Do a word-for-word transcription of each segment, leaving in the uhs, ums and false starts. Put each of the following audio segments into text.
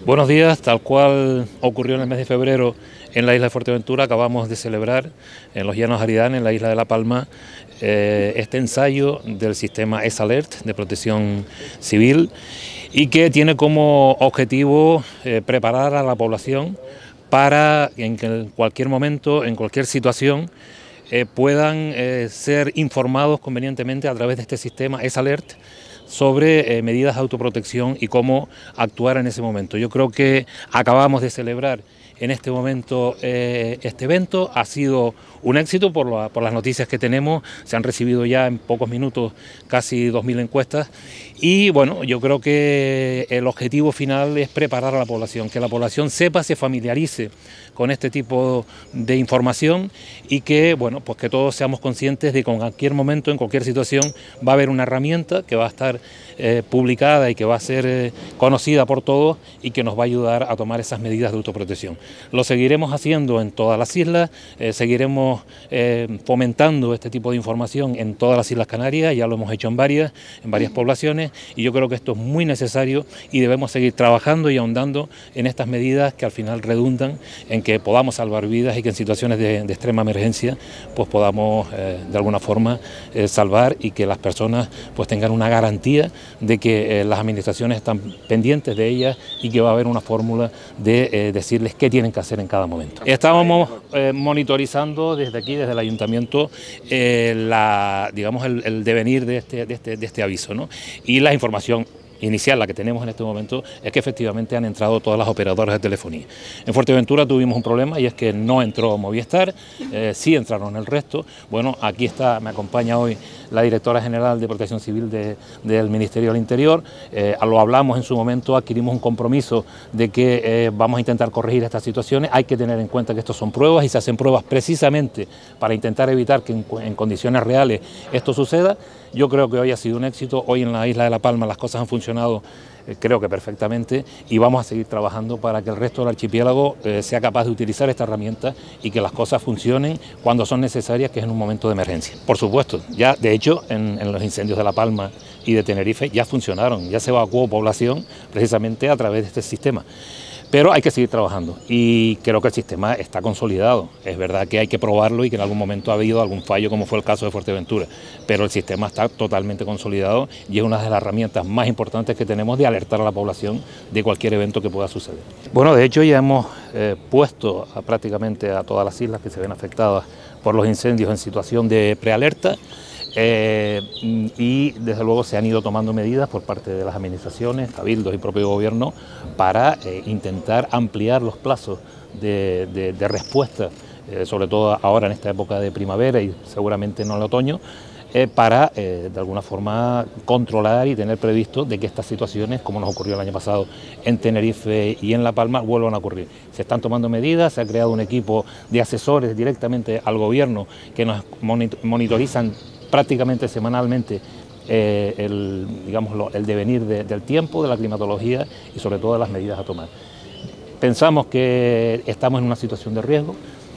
Buenos días, tal cual ocurrió en el mes de febrero en la isla de Fuerteventura, acabamos de celebrar en los Llanos Aridanes, en la isla de La Palma, eh, este ensayo del sistema S-Alert de protección civil y que tiene como objetivo eh, preparar a la población para en que en cualquier momento, en cualquier situación, eh, puedan eh, ser informados convenientemente a través de este sistema S-Alert sobre eh, medidas de autoprotección y cómo actuar en ese momento. Yo creo que acabamos de celebrar en este momento eh, este evento, ha sido un éxito por, la, por las noticias que tenemos, se han recibido ya en pocos minutos casi dos mil encuestas y bueno, yo creo que el objetivo final es preparar a la población, que la población sepa, se familiarice con este tipo de información y que bueno, pues que todos seamos conscientes de que en cualquier momento, en cualquier situación, va a haber una herramienta que va a estar eh, publicada y que va a ser eh, conocida por todos y que nos va a ayudar a tomar esas medidas de autoprotección. Lo seguiremos haciendo en todas las islas, eh, seguiremos eh, fomentando este tipo de información en todas las Islas Canarias, ya lo hemos hecho en varias, en varias poblaciones y yo creo que esto es muy necesario y debemos seguir trabajando y ahondando en estas medidas que al final redundan en que podamos salvar vidas y que en situaciones de, de extrema emergencia pues podamos eh, de alguna forma eh, salvar y que las personas pues tengan una garantía de que eh, las administraciones están pendientes de ellas y que va a haber una fórmula de eh, decirles qué tienen que hacer en cada momento. Estábamos eh, monitorizando desde aquí, desde el ayuntamiento, eh, la, digamos el, el devenir de este, de este, de este aviso, ¿no? Y la información inicial, la que tenemos en este momento, es que efectivamente han entrado todas las operadoras de telefonía. En Fuerteventura tuvimos un problema y es que no entró Movistar, eh, sí entraron el resto. Bueno, aquí está, me acompaña hoy la directora general de Protección Civil de, del Ministerio del Interior, eh, lo hablamos en su momento, adquirimos un compromiso de que eh, vamos a intentar corregir estas situaciones. Hay que tener en cuenta que estos son pruebas y se hacen pruebas precisamente para intentar evitar que en, en condiciones reales esto suceda. Yo creo que hoy ha sido un éxito, hoy en la isla de La Palma las cosas han funcionado eh, creo que perfectamente y vamos a seguir trabajando para que el resto del archipiélago eh, sea capaz de utilizar esta herramienta y que las cosas funcionen cuando son necesarias, que es en un momento de emergencia. Por supuesto, ya de hecho en, en los incendios de La Palma y de Tenerife ya funcionaron, ya se evacuó población precisamente a través de este sistema. Pero hay que seguir trabajando y creo que el sistema está consolidado. Es verdad que hay que probarlo y que en algún momento ha habido algún fallo, como fue el caso de Fuerteventura, pero el sistema está totalmente consolidado y es una de las herramientas más importantes que tenemos de alertar a la población de cualquier evento que pueda suceder. Bueno, de hecho ya hemos eh, puesto a, prácticamente a todas las islas que se ven afectadas por los incendios en situación de prealerta. Eh, y desde luego se han ido tomando medidas por parte de las administraciones, cabildos y propio gobierno para eh, intentar ampliar los plazos de, de, de respuesta, eh, sobre todo ahora en esta época de primavera y seguramente no en el otoño, eh, para eh, de alguna forma controlar y tener previsto de que estas situaciones, como nos ocurrió el año pasado en Tenerife y en La Palma, vuelvan a ocurrir. Se están tomando medidas, se ha creado un equipo de asesores directamente al gobierno que nos monitorizan prácticamente semanalmente eh, el, digamos, el devenir de, del tiempo, de la climatología y sobre todo de las medidas a tomar. Pensamos que estamos en una situación de riesgo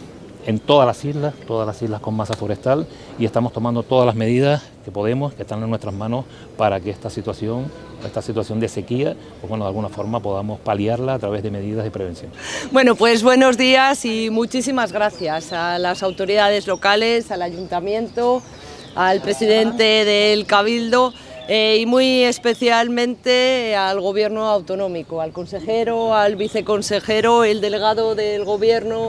en todas las islas, todas las islas con masa forestal y estamos tomando todas las medidas que podemos, que están en nuestras manos para que esta situación, esta situación de sequía, pues bueno, de alguna forma podamos paliarla a través de medidas de prevención. Bueno, pues buenos días y muchísimas gracias a las autoridades locales, al ayuntamiento, al presidente del Cabildo eh, y muy especialmente al Gobierno autonómico, al consejero, al viceconsejero, el delegado del Gobierno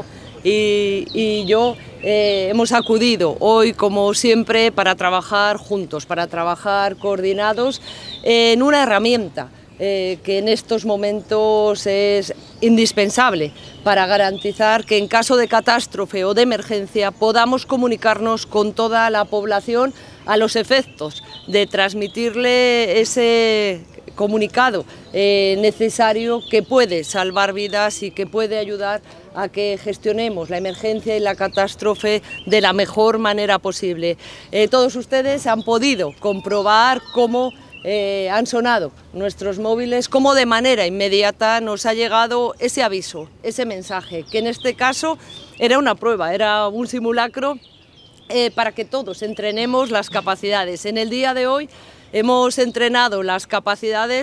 y, y yo eh, hemos acudido hoy, como siempre, para trabajar juntos, para trabajar coordinados en una herramienta Eh, que en estos momentos es indispensable para garantizar que en caso de catástrofe o de emergencia podamos comunicarnos con toda la población a los efectos de transmitirle ese comunicado eh, necesario que puede salvar vidas y que puede ayudar a que gestionemos la emergencia y la catástrofe de la mejor manera posible. Eh, todos ustedes han podido comprobar cómo Eh, han sonado nuestros móviles, cómo de manera inmediata nos ha llegado ese aviso, ese mensaje, que en este caso era una prueba, era un simulacro eh, para que todos entrenemos las capacidades. En el día de hoy hemos entrenado las capacidades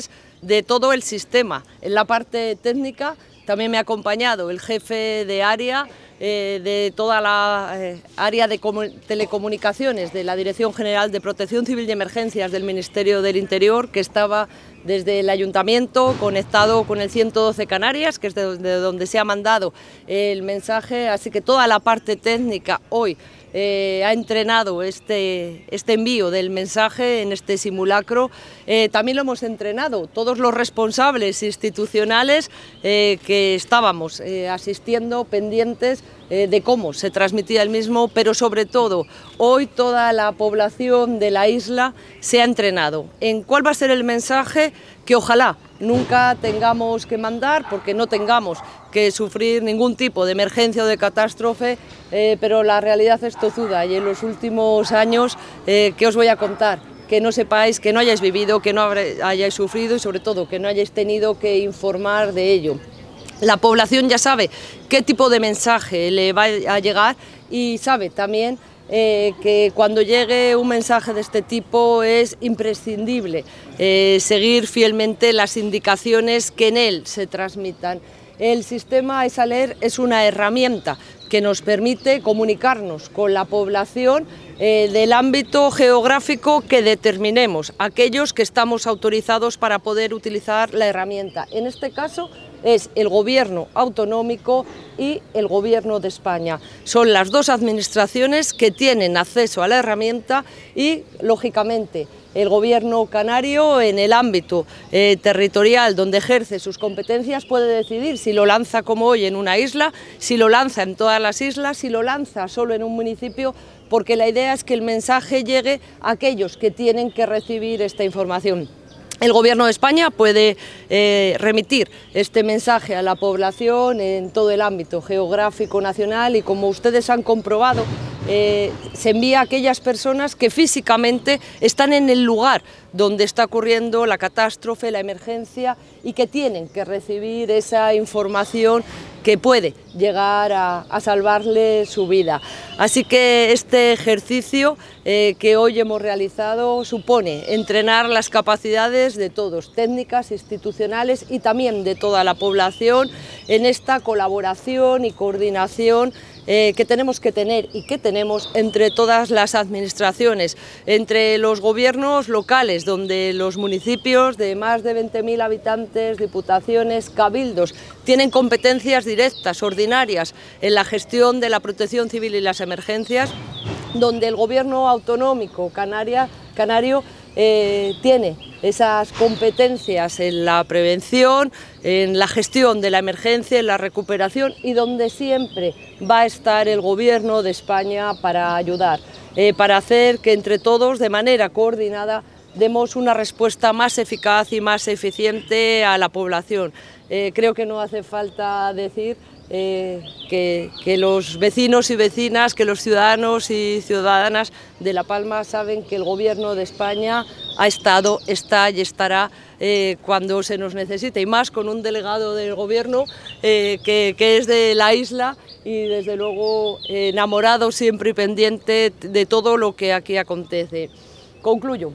de todo el sistema. En la parte técnica también me ha acompañado el jefe de área, eh, de toda la eh, área de telecomunicaciones de la Dirección General de Protección Civil y Emergencias del Ministerio del Interior, que estaba desde el Ayuntamiento conectado con el ciento doce Canarias, que es de donde se ha mandado el mensaje, así que toda la parte técnica hoy Eh, ha entrenado este, este envío del mensaje en este simulacro. Eh, también lo hemos entrenado todos los responsables institucionales eh, que estábamos eh, asistiendo, pendientes eh, de cómo se transmitía el mismo, pero sobre todo hoy toda la población de la isla se ha entrenado en cuál va a ser el mensaje que ojalá nunca tengamos que mandar, porque no tengamos que sufrir ningún tipo de emergencia o de catástrofe, eh, pero la realidad es tozuda y en los últimos años, eh, ¿qué os voy a contar? Que no sepáis, que no hayáis vivido, que no hayáis sufrido y sobre todo que no hayáis tenido que informar de ello. La población ya sabe qué tipo de mensaje le va a llegar y sabe también Eh, que cuando llegue un mensaje de este tipo es imprescindible eh, seguir fielmente las indicaciones que en él se transmitan. El sistema ESALER es una herramienta que nos permite comunicarnos con la población eh, del ámbito geográfico que determinemos, aquellos que estamos autorizados para poder utilizar la herramienta. En este caso es el Gobierno autonómico y el Gobierno de España. Son las dos administraciones que tienen acceso a la herramienta y, lógicamente, el Gobierno canario, en el ámbito eh, territorial donde ejerce sus competencias, puede decidir si lo lanza como hoy en una isla, si lo lanza en todas las islas, si lo lanza solo en un municipio, porque la idea es que el mensaje llegue a aquellos que tienen que recibir esta información. El Gobierno de España puede eh, remitir este mensaje a la población en todo el ámbito geográfico nacional y, como ustedes han comprobado, eh, se envía a aquellas personas que físicamente están en el lugar donde está ocurriendo la catástrofe, la emergencia, y que tienen que recibir esa información que puede llegar a, a salvarle su vida. Así que este ejercicio eh, que hoy hemos realizado supone entrenar las capacidades de todos, técnicas, institucionales y también de toda la población en esta colaboración y coordinación Eh, que tenemos que tener y que tenemos entre todas las administraciones, entre los gobiernos locales, donde los municipios de más de veinte mil habitantes, diputaciones, cabildos, tienen competencias directas, ordinarias, en la gestión de la protección civil y las emergencias, donde el Gobierno autonómico canaria, canario eh, tiene esas competencias en la prevención, en la gestión de la emergencia, en la recuperación, y donde siempre va a estar el Gobierno de España para ayudar, eh, para hacer que entre todos, de manera coordinada, demos una respuesta más eficaz y más eficiente a la población. Eh, creo que no hace falta decir Eh, que, que los vecinos y vecinas, que los ciudadanos y ciudadanas de La Palma saben que el Gobierno de España ha estado, está y estará eh, cuando se nos necesite, y más con un delegado del Gobierno eh, que, que es de la isla y desde luego eh, enamorado siempre y pendiente de todo lo que aquí acontece. Concluyo.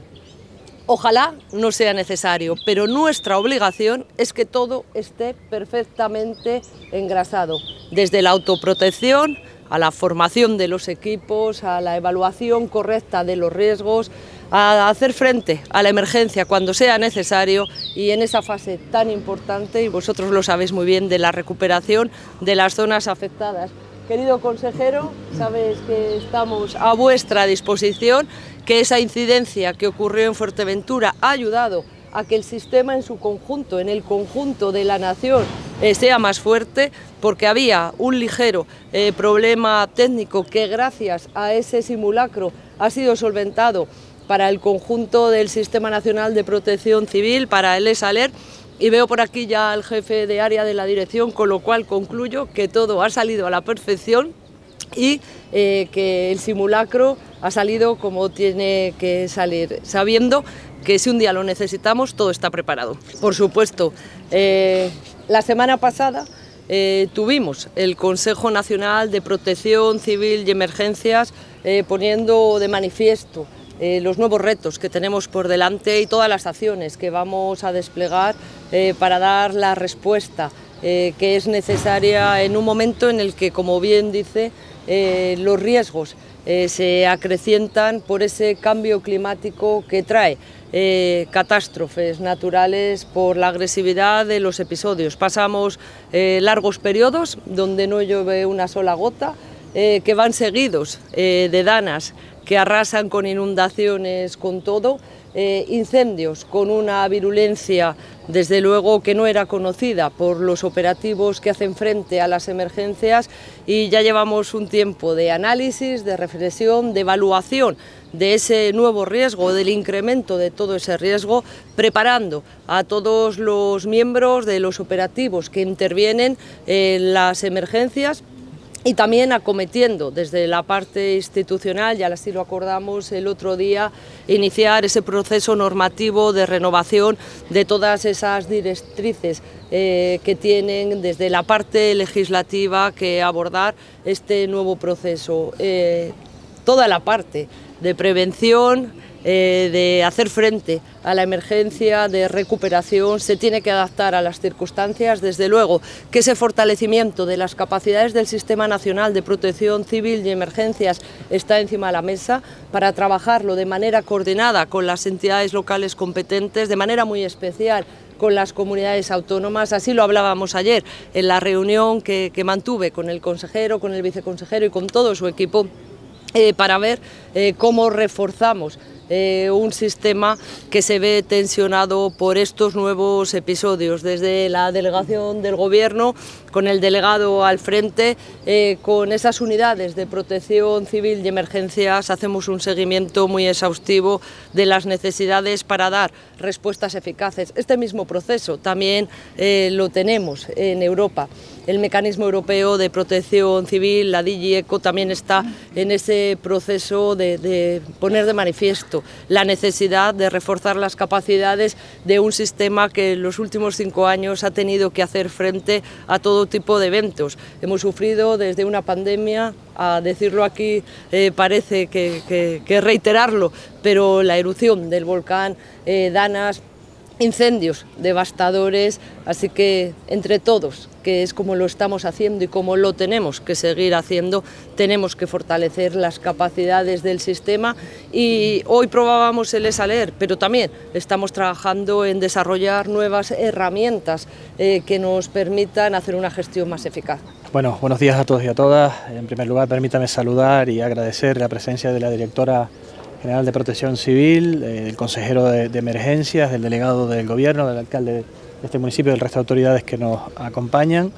Ojalá no sea necesario, pero nuestra obligación es que todo esté perfectamente engrasado, desde la autoprotección a la formación de los equipos, a la evaluación correcta de los riesgos, a hacer frente a la emergencia cuando sea necesario y en esa fase tan importante, y vosotros lo sabéis muy bien, de la recuperación de las zonas afectadas. Querido consejero, sabes que estamos a vuestra disposición, que esa incidencia que ocurrió en Fuerteventura ha ayudado a que el sistema en su conjunto, en el conjunto de la nación, eh, sea más fuerte, porque había un ligero eh, problema técnico que gracias a ese simulacro ha sido solventado para el conjunto del Sistema Nacional de Protección Civil, para el ESALER. Y veo por aquí ya al jefe de área de la dirección, con lo cual concluyo que todo ha salido a la perfección y eh, que el simulacro ha salido como tiene que salir, sabiendo que si un día lo necesitamos, todo está preparado. Por supuesto, eh, la semana pasada eh, tuvimos el Consejo Nacional de Protección Civil y Emergencias eh, poniendo de manifiesto eh, los nuevos retos que tenemos por delante y todas las acciones que vamos a desplegar eh, para dar la respuesta eh, que es necesaria en un momento en el que, como bien dice, eh, los riesgos eh, se acrecientan por ese cambio climático que trae Eh, catástrofes naturales por la agresividad de los episodios. Pasamos eh, largos periodos donde no llueve una sola gota, eh, que van seguidos eh, de danas que arrasan con inundaciones, con todo, eh, incendios con una virulencia desde luego que no era conocida por los operativos que hacen frente a las emergencias, y ya llevamos un tiempo de análisis, de reflexión, de evaluación de ese nuevo riesgo, del incremento de todo ese riesgo, preparando a todos los miembros de los operativos que intervienen en las emergencias, y también acometiendo desde la parte institucional, ya así lo acordamos el otro día, iniciar ese proceso normativo de renovación de todas esas directrices eh, que tienen desde la parte legislativa que abordar este nuevo proceso. Eh, toda la parte de prevención, eh, de hacer frente a la emergencia, de recuperación, se tiene que adaptar a las circunstancias. Desde luego que ese fortalecimiento de las capacidades del Sistema Nacional de Protección Civil y Emergencias está encima de la mesa para trabajarlo de manera coordinada con las entidades locales competentes, de manera muy especial con las comunidades autónomas. Así lo hablábamos ayer en la reunión que, que mantuve con el consejero, con el viceconsejero y con todo su equipo, eh, para ver eh, cómo reforzamos Eh, un sistema que se ve tensionado por estos nuevos episodios. Desde la delegación del Gobierno, con el delegado al frente, eh, con esas unidades de protección civil y emergencias, hacemos un seguimiento muy exhaustivo de las necesidades para dar respuestas eficaces. Este mismo proceso también eh, lo tenemos en Europa. El Mecanismo Europeo de Protección Civil, la D G ECHO, también está en ese proceso de, de poner de manifiesto la necesidad de reforzar las capacidades de un sistema que en los últimos cinco años ha tenido que hacer frente a todo tipo de eventos. Hemos sufrido desde una pandemia, a decirlo aquí eh, parece que, que, que reiterarlo, pero la erupción del volcán eh, Danas, incendios devastadores, así que entre todos, que es como lo estamos haciendo y como lo tenemos que seguir haciendo, tenemos que fortalecer las capacidades del sistema. Y hoy probábamos el ESALER, pero también estamos trabajando en desarrollar nuevas herramientas eh, que nos permitan hacer una gestión más eficaz. Bueno, buenos días a todos y a todas. En primer lugar, permítame saludar y agradecer la presencia de la directora general de Protección Civil, eh, del consejero de, de Emergencias, del delegado del Gobierno, del alcalde de este municipio, del resto de autoridades que nos acompañan.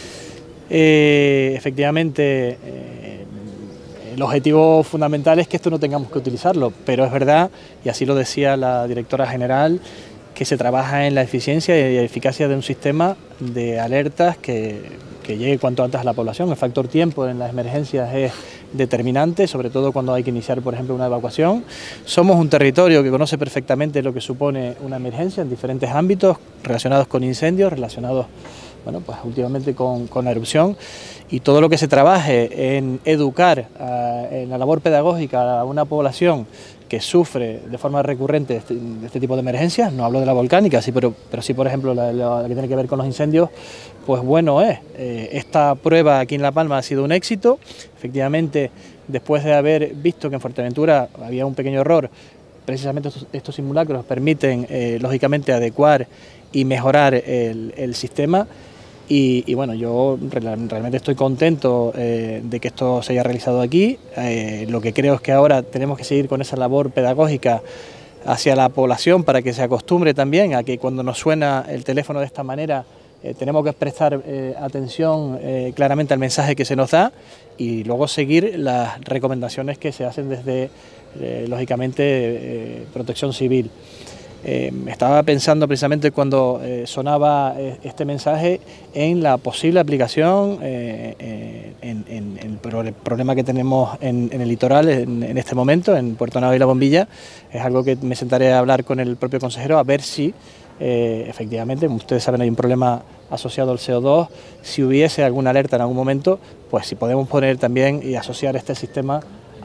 Eh, efectivamente, eh, el objetivo fundamental es que esto no tengamos que utilizarlo, pero es verdad, y así lo decía la directora general, que se trabaja en la eficiencia y eficacia de un sistema de alertas que, que llegue cuanto antes a la población. El factor tiempo en las emergencias es determinante, sobre todo cuando hay que iniciar, por ejemplo, una evacuación. Somos un territorio que conoce perfectamente lo que supone una emergencia en diferentes ámbitos relacionados con incendios, relacionados, bueno, pues últimamente con, con la erupción, y todo lo que se trabaje en educar, a, en la labor pedagógica a una población que sufre de forma recurrente de este, de este tipo de emergencias, no hablo de la volcánica, sí, pero, pero sí, por ejemplo, la, la, la que tiene que ver con los incendios, pues bueno es. Eh, esta prueba aquí en La Palma ha sido un éxito. Efectivamente, después de haber visto que en Fuerteventura había un pequeño error, precisamente estos, estos simulacros permiten, eh, lógicamente, adecuar y mejorar el, el sistema. Y, y bueno, yo realmente estoy contento eh, de que esto se haya realizado aquí. Eh, lo que creo es que ahora tenemos que seguir con esa labor pedagógica hacia la población para que se acostumbre también a que cuando nos suena el teléfono de esta manera eh, tenemos que prestar eh, atención eh, claramente al mensaje que se nos da, y luego seguir las recomendaciones que se hacen desde, eh, lógicamente, eh, Protección Civil. Eh, estaba pensando precisamente cuando eh, sonaba eh, este mensaje en la posible aplicación, eh, eh, en, en, en el, pro el problema que tenemos en, en el litoral en, en este momento, en Puerto Nava y La Bombilla. Es algo que me sentaré a hablar con el propio consejero a ver si eh, efectivamente, ustedes saben, hay un problema asociado al C O dos, si hubiese alguna alerta en algún momento, pues si podemos poner también y asociar este sistema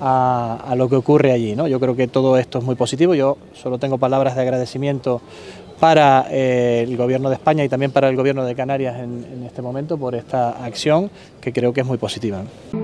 a, a lo que ocurre allí, ¿no? Yo creo que todo esto es muy positivo. Yo solo tengo palabras de agradecimiento para eh, el Gobierno de España y también para el Gobierno de Canarias en, en este momento por esta acción, que creo que es muy positiva, ¿no?